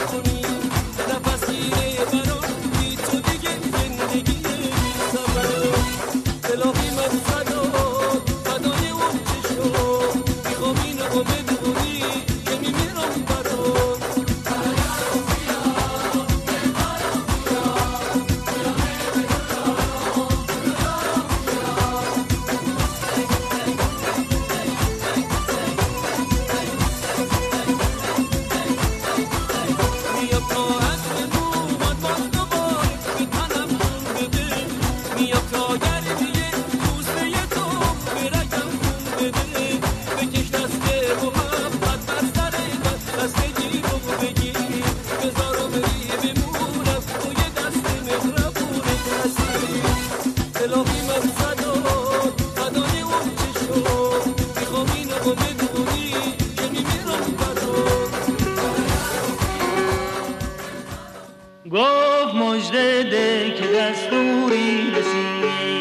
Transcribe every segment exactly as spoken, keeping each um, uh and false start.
گفت مژده ده که دستوری رسید،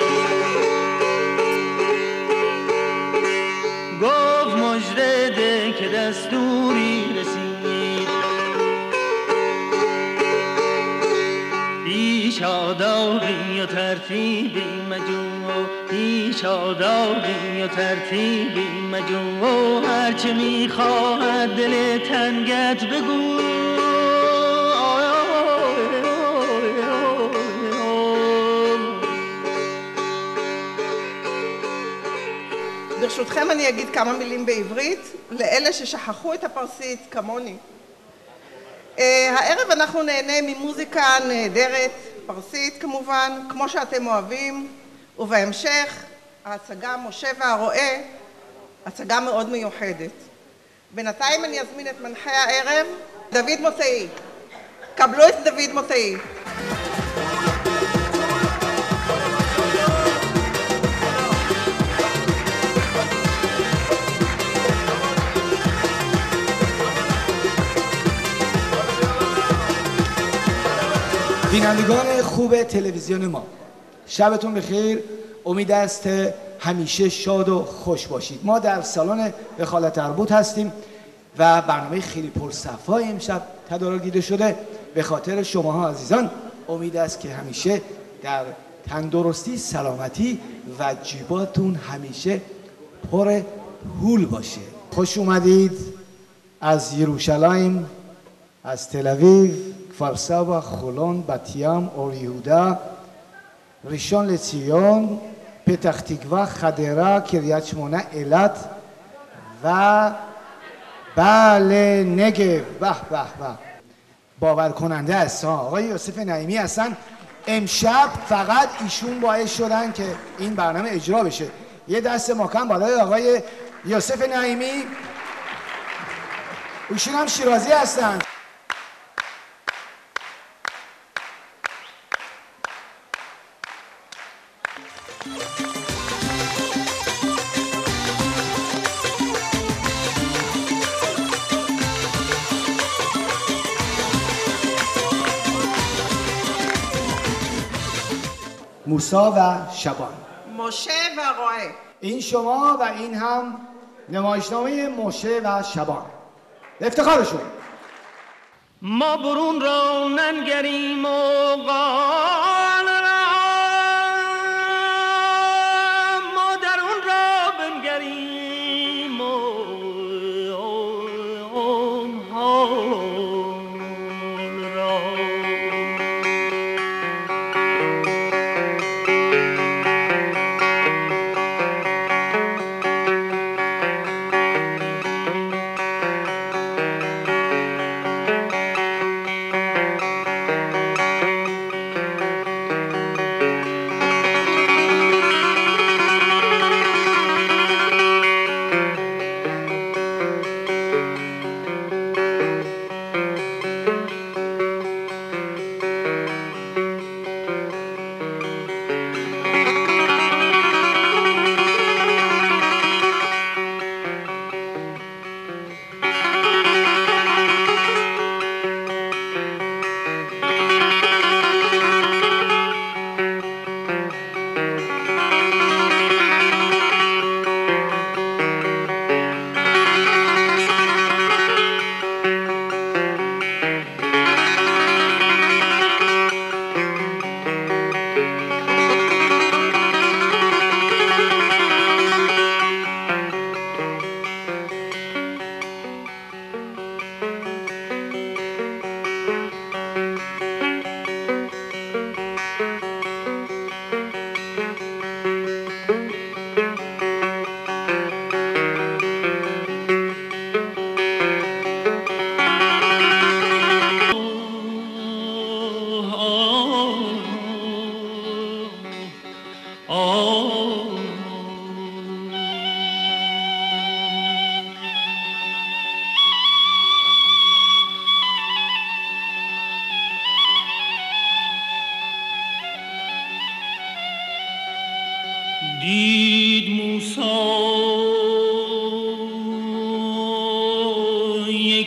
گفت مژده ده که دستوری رسید، هیچ آدابی و ترتیبی مجو، هیچ آدابی و ترتیبی مجو، هرچه میخواهد دل تنگت بگو. ברשותכם אני אגיד כמה מילים בעברית לאלה ששכחו את הפרסית כמוני. הערב אנחנו נהנה ממוזיקה נהדרת, פרסית כמובן, כמו שאתם אוהבים, ובהמשך ההצגה משה והרועה, הצגה מאוד מיוחדת. בינתיים אני אזמין את מנחה הערב, דוד מוטאי. קבלו את דוד מוטאי. بینندگان خوب تلویزیون ما، شبتون بخیر. امید است همیشه شاد و خوش باشید. ما در سالن وخالت اربود هستیم و برنامه خیلی پرصفای امشب تدارک دیده شده. به خاطر شماها عزیزان امید است که همیشه در تندرستی، سلامتی و جیباتون همیشه پر پول باشه. خوش اومدید از یروشلایم، از تل اویو، کفر خولون، بتیم، اوریهودا، ریشون لציון، پتח تکوه، خدרה، קריית שמונה, אילת و بله نگب. به به به باور کننده است. آقای یوسف نعیمی هستن. امشب فقط ایشون باعث شدن که این برنامه اجرا بشه. یه دست محکم بالای آقای یوسف نعیمی. ایشون هم شیرازی هستن. موسا و شبان. مشه و روعه. این شما و این هم نمایشنامه مشه و شبان. افتخارشون. ما برون را ننگریم و قال را، ما درون را بنگریم و حال را. دید موسی یک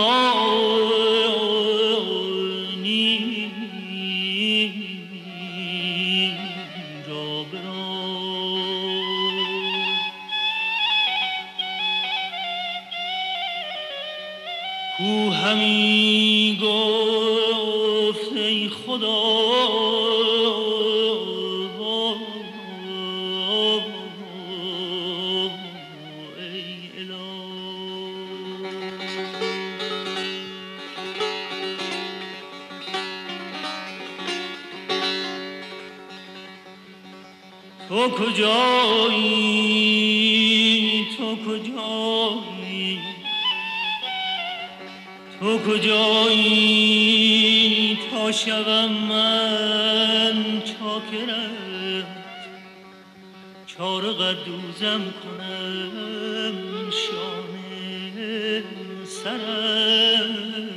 شبانی را برآورد کو همی گفت ای خدا تو کجایی تو کجایی تو کجایی تا شوم من چاکرت چاره قدوزم کنم شانه سرت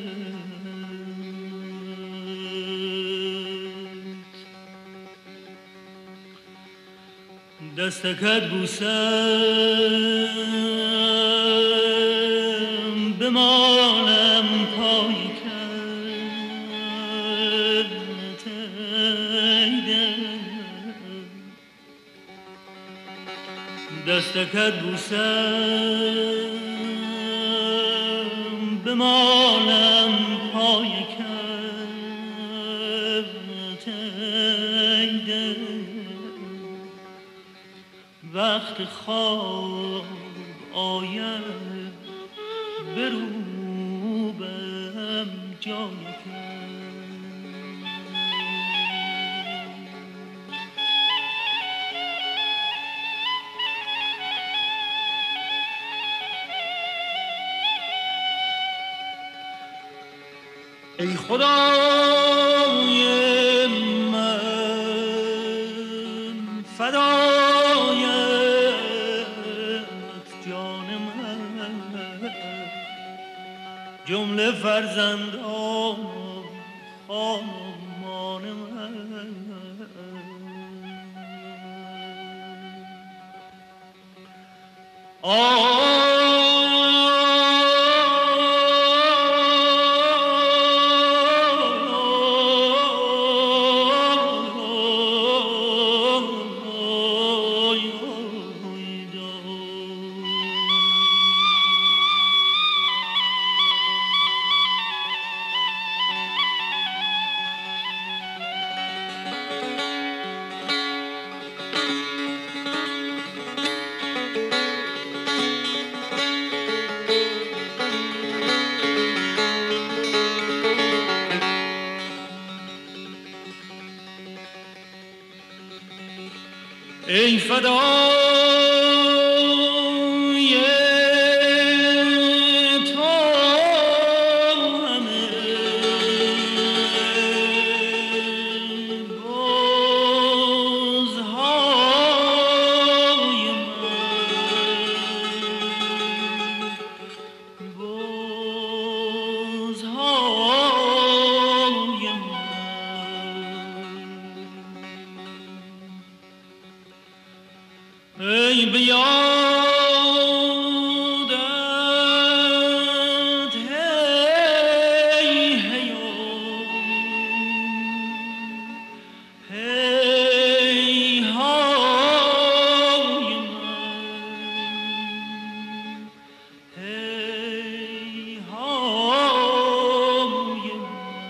دستکت بوسم بمانم پای کت دستکت بوسم بمانم پای کت وقت خواب آید بروبم جای ای خدای من فدایت جان من جمله فرزندان خانمان من آه ای فدای تو همه بازهای من بازهای من ای بیادت هی هیو هی های من هی های من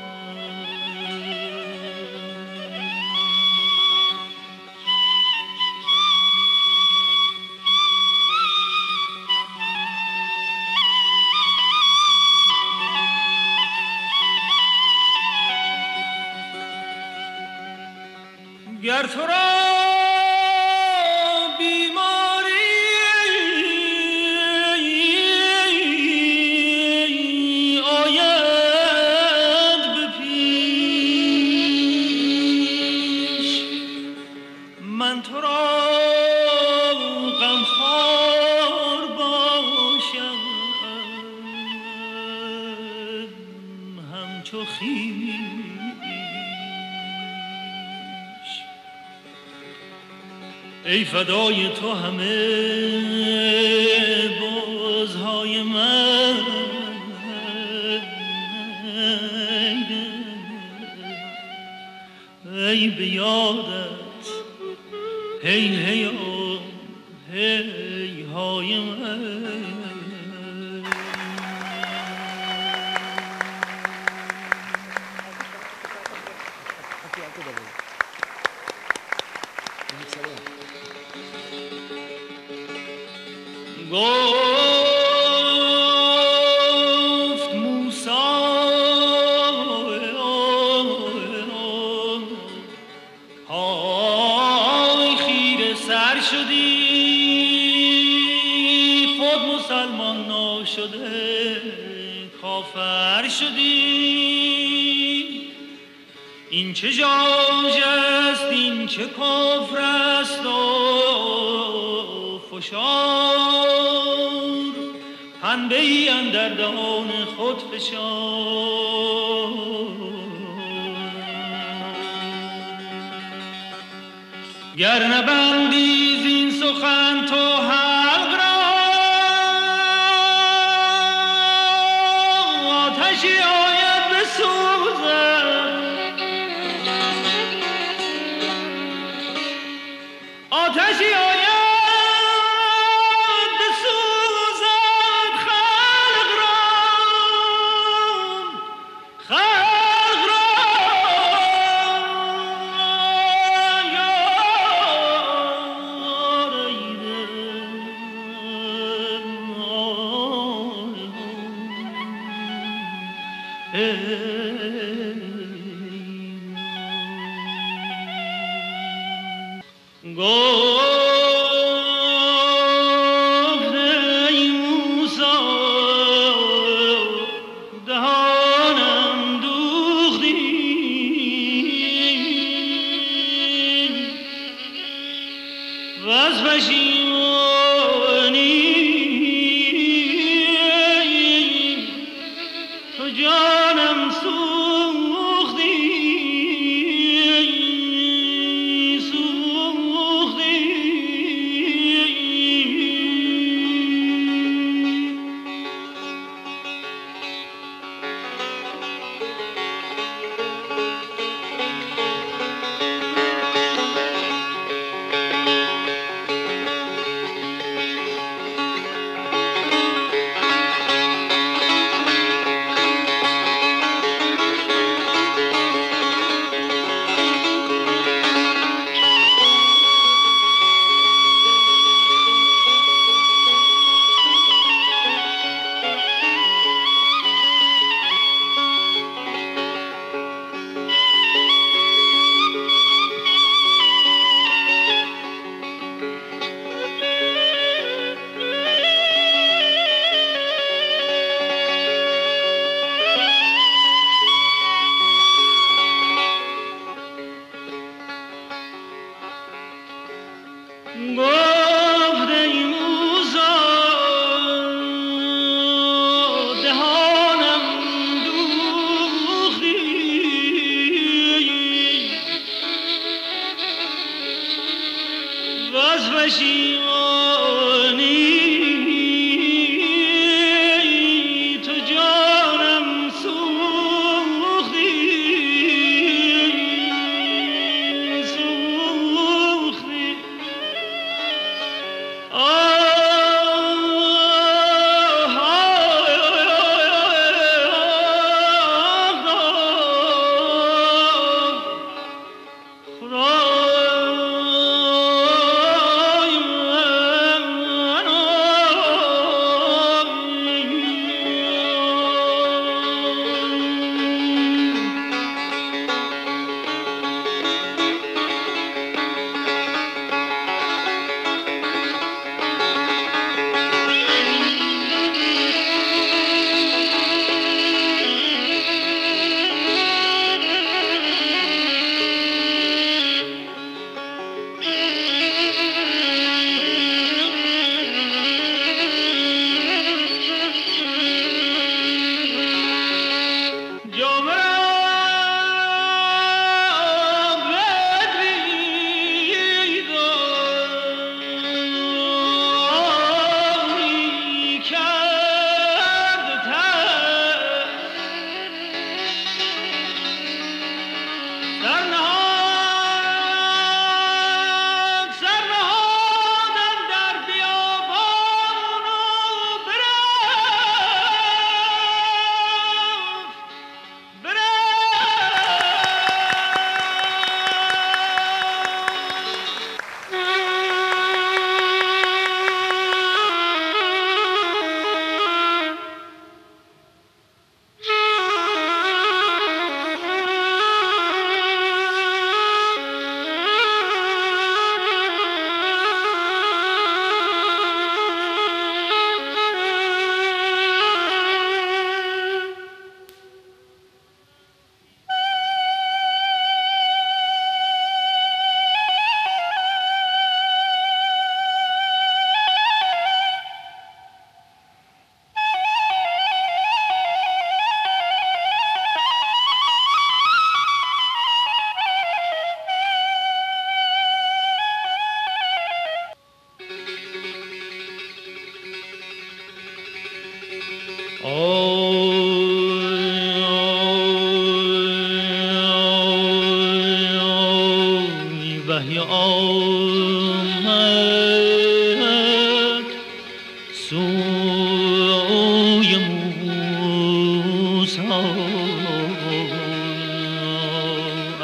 گر تو را بیماری آید به پیش من تو را غمخوار باشم همچو خویش ای فدای تو همه بازهای من، ای به یادت هی هی آه هی های من. گفت موسی های خیره سر شدی، خود مسلمان ناشده کافر شدی. این چه جاج است این چه کفر است و فشار، پنبه ای اندر دهان خود فشار. گر نبندی زین سخن تو حلق را، آتشی آید بسوزد، آتشی آید بسوزد خلق را، خلق را. گفت ای موسی دهانم دوختی، وز پشیمانی تو جانم سوختی، سوختی.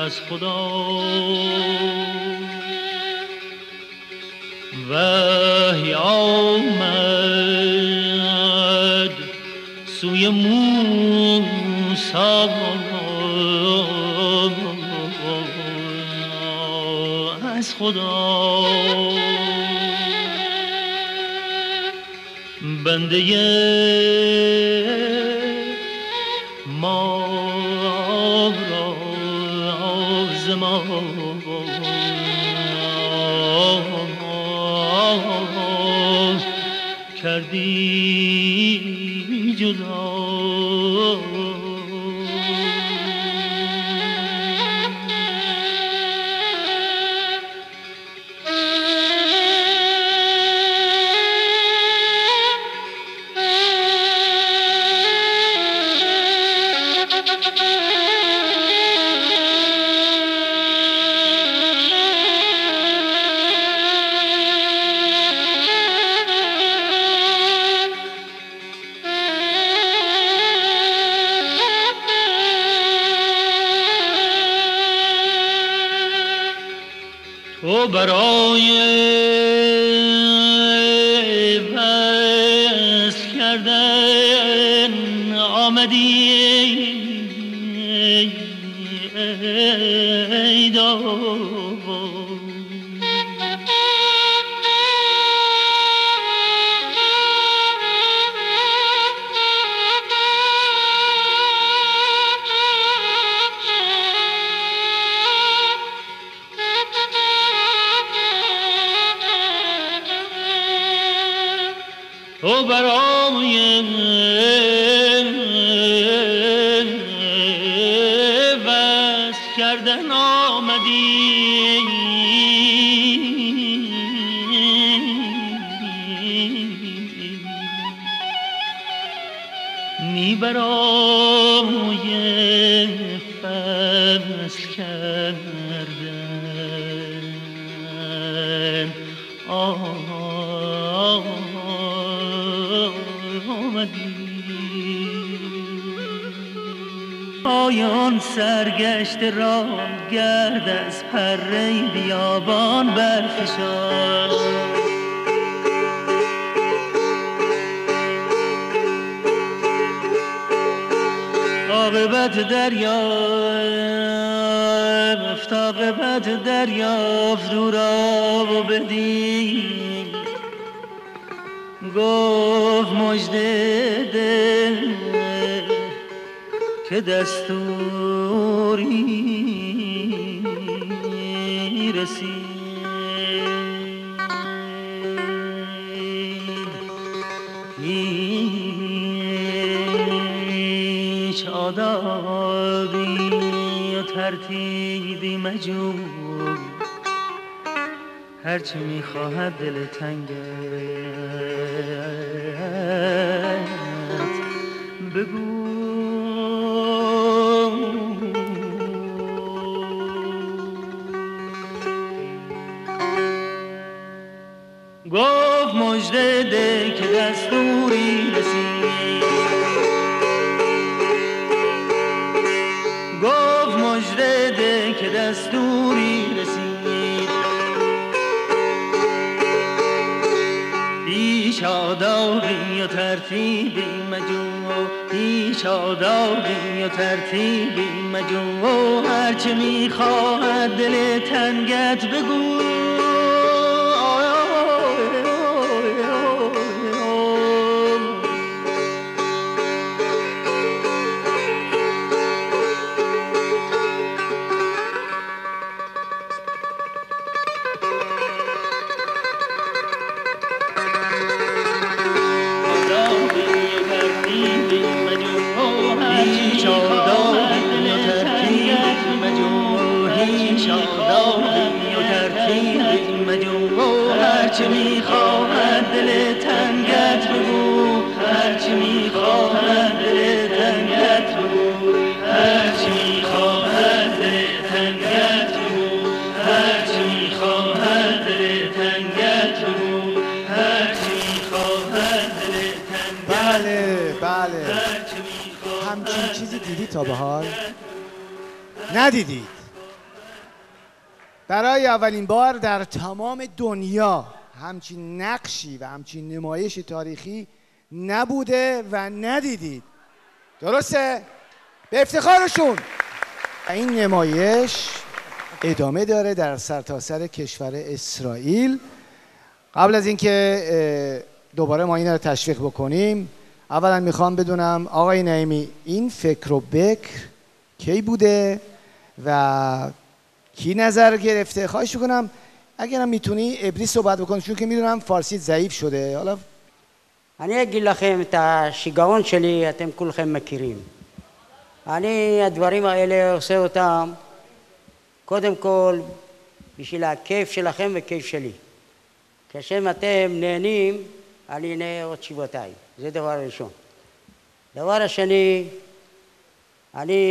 از خدا وحی آمد سوی موسی از خدا بنده ما را زمان کردی جدا تو برای وصل کردن آمدی ای داوود تو برای وصل کردن آمدی نی برای فصل کردن آیان سرگشت را گرد از پره بیابان برفشان عاقبت دریافت عاقبت دریافت او را و بدید گفت مژده ده که دستوری رسید هیچ آدابی و ترتیبی مجو هرچی میخواهد دل تنگت بگو گفت مژده ده که دستوری رسید گفت مژده ده که دستوری رسید هیچ آدابی و ترتیبی مجو هیچ آدابی و ترتیبی مجو هرچه میخواهد دل تنگت بگو هرچه میخواهد دل تنگت بگو هرچه میخواهد دل تنگت بگو هرچه میخواهد دل تنگت بگو هرچه میخواهد دل تنگت بگو هرچه میخواهد دل تنگت بله بله همچین چیزی دیدی تا به حال؟ ندیدید؟ برای اولین بار در تمام دنیا همچین نقشی و همچین نمایش تاریخی نبوده و ندیدید. درسته؟ به افتخارشون. این نمایش ادامه داره در سرتاسر کشور اسرائیل. قبل از اینکه دوباره ما این رو تشویق بکنیم، اولا میخوام بدونم آقای نعیمی این فکر و بکر کی بوده و کی نظر گرفته؟ خواهش میکنم اگرم میتونی عبری صحبت بکنی چون که میدونم فارسی ضعیف شده. حالا אני אגיד לכם את השיגעון שלי, אתם כולכם מכירים. אני הדברים האלה עושה אותם קודם כל בשביל הכיף שלכם וכיף שלי. כשם אתם נהנים, אני נהנה עוד שבעתיים. זה דבר ראשון. דבר השני, אני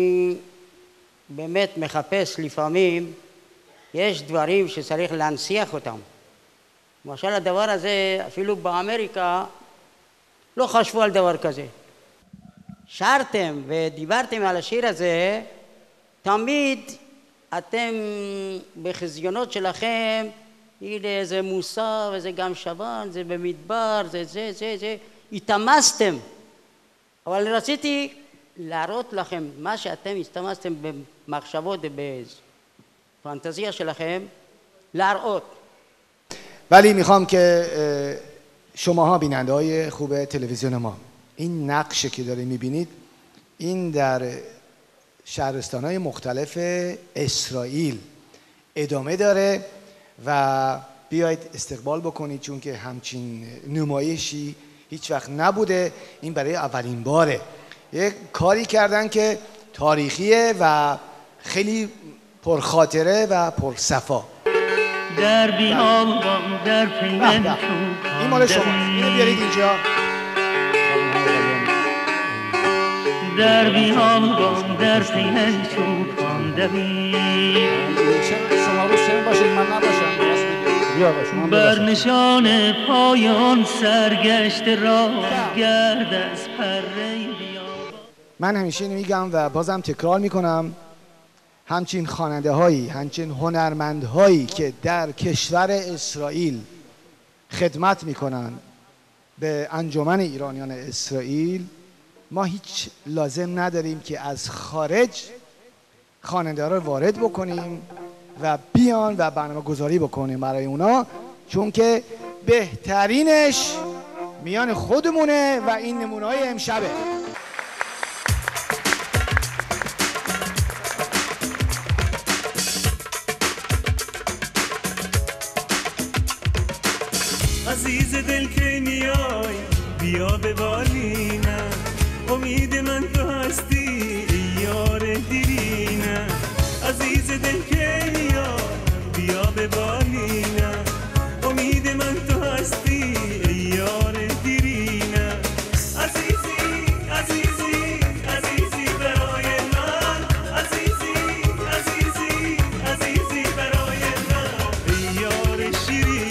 באמת מחפש לפעמים, יש דברים שצריך להנציח אותם. למשל הדבר הזה, אפילו באמריקה, לא חשבו על דבר כזה. שרתם ודיברתם על השיר הזה, תמיד אתם בחזיונות שלכם, הנה זה מוסר וזה גם שבן, זה במדבר, זה זה זה זה, התאמסתם. אבל רציתי להראות לכם מה שאתם הסתמסתם במחשבות ובפנטזיה שלכם, להראות. ولی میخوام که شماها بیننده های خوب تلویزیون ما این نقشه که دارید میبینید این در شهرستان های مختلف اسرائیل ادامه داره و بیایید استقبال بکنید چون که همچین نمایشی هیچ وقت نبوده. این برای اولین باره یک کاری کردن که تاریخیه و خیلی پرخاطره و پرصفا. در بیابان در پیوند چوبان این مال شماست، اینو بیارید اینجا. در بیابان در پیوند چوبان دوید شما رو شما باشید من نباشم. بر نشان پایان سرگشت راه گرد از پره بیابان. من همیشه اینو میگم و بازم تکرار میکنم، همچین خواننده هایی، همچین هنرمند هایی که در کشور اسرائیل خدمت میکنن به انجمن ایرانیان اسرائیل، ما هیچ لازم نداریم که از خارج خواننده ها رو وارد بکنیم و بیان و برنامه گذاری بکنیم برای اونا، چون که بهترینش میان خودمونه و این نمونه های امشبه. عزیز دل که میای بیا به بالینم، امید من تو هستی یار دیرینم. عزیز دل که میای بیا به بالینم، امید من تو هستی یار دیرینم. عزیزی عزیزی عزیزی برای من، عزیزی عزیزی عزیزی برای من یار شیرینم.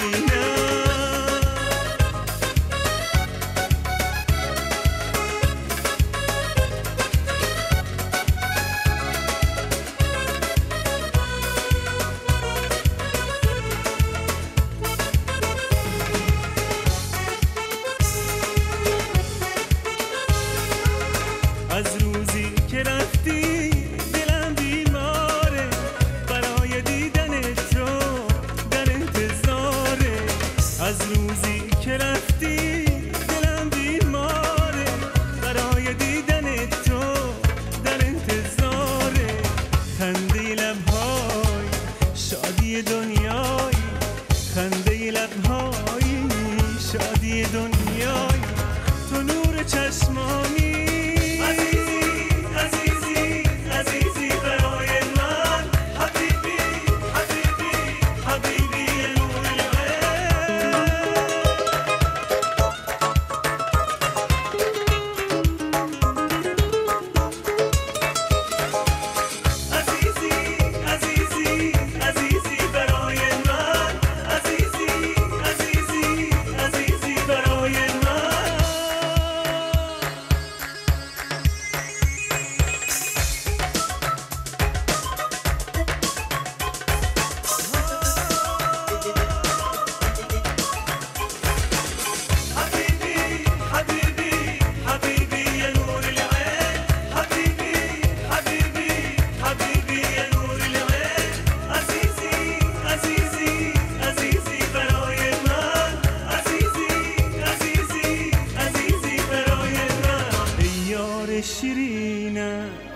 شیرینه